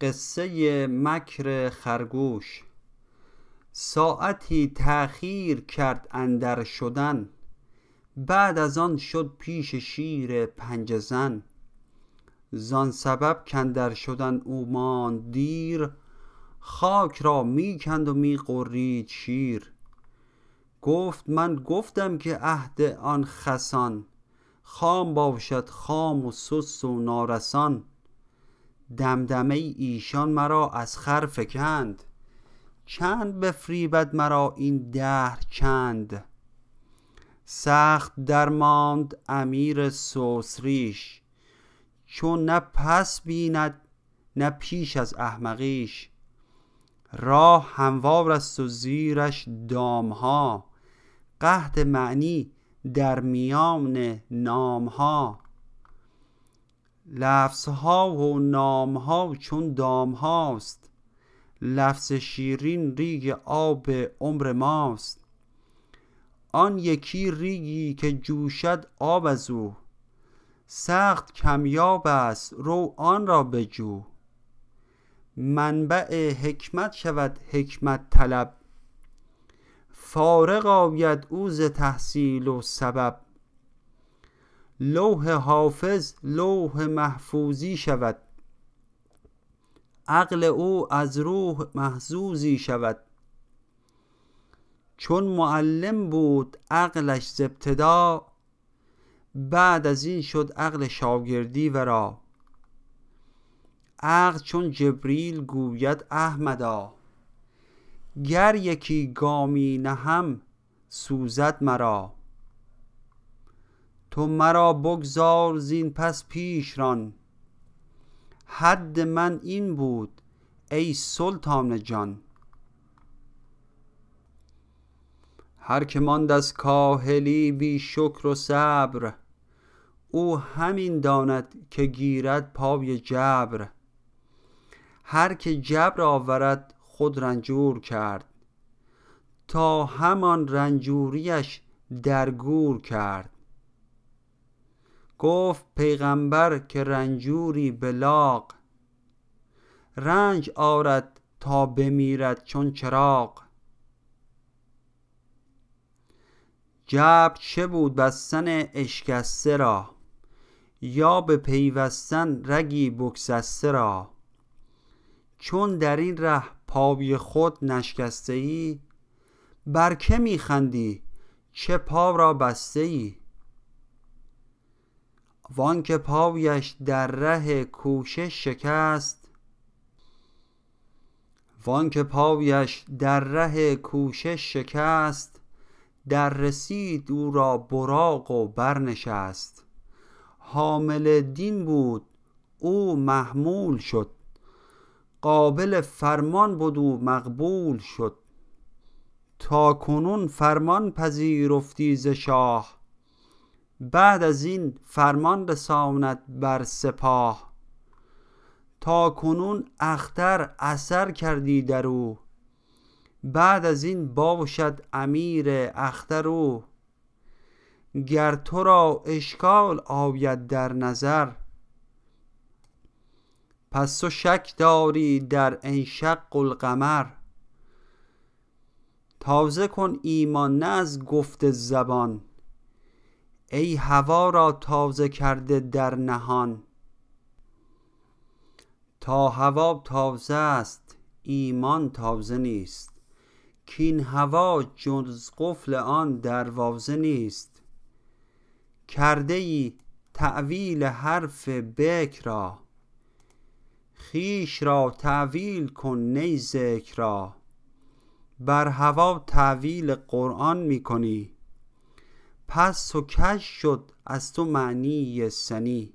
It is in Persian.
قصه مکر خرگوش. ساعتی تأخیر کرد اندر شدن، بعد از آن شد پیش شیر پنجه زن. زان سبب کاندر شدن او ماند دیر، خاک را می کند و می غرید شیر. گفت من گفتم که عهد آن خسان، خام باشد خام و سست و نارسان. دمدمه ایشان مرا از خر فکند، چند بفریبد مرا این دهر چند. سخت درماند امیر سست ریش، چون نه پس بیند نه پیش از احمقیش. راه هموار است و زیرش دامها، قحط معنی در میان نامها. لفظها و نامها چون دامهاست، لفظ شیرین ریگ آب عمر ماست. آن یکی ریگی که جوشد آب از او، سخت کمیاب است رو آن را بجو. منبع حکمت شود حکمت طلب، فارغ آید او ز تحصیل و سبب. لوح حافظ لوح محفوظی شود، عقل او از روح محظوظی شود. چون معلم بود عقلش ز ابتدا، بعد از این شد عقل شاگردی ورا. عقل چون جبریل گوید احمدا، گر یکی گامی نهم سوزد مرا. تو مرا بگذار زین پس پیش ران، حد من این بود ای سلطان جان. هر که ماند از کاهلی بی شکر و صبر، او همین داند که گیرد پای جبر. هر که جبر آورد خود رنجور کرد، تا همان رنجوریش در گور کرد. گفت پیغمبر که رنجوری به لاغ، رنج آرد تا بمیرد چون چراغ. جبر چه بود بستن اشکسته را، یا به پیوستن رگی بگسسته را. چون در این ره پای خود نشکسته ای، بر که می خندی چه پا را بسته ای. وان که پایش در ره کوشش شکست، در رسید او را براق و برنشست. حامل دین بود او محمول شد، قابل فرمان بود او مقبول شد. تا کنون فرمان پذیرفتی ز شاه، بعد از این فرمان رساند بر سپاه. تا کنون اختر اثر کردی در او، بعد از این باشد امیر اختر او. گر تو را اشکال آید در نظر، پس تو شک داری در انشق القمر. تازه کن ایمان نه از گفت زبان، ای هوا را تازه کرده در نهان. تا هوا تازه است ایمان تازه نیست، کین هوا جز قفل آن دروازه نیست. کرده ای تأویل حرف بکر را، خویش را تأویل کن نی ذکر را. بر هوا تأویل قرآن می کنی، پس تو کژ شد از تو معنی سنی.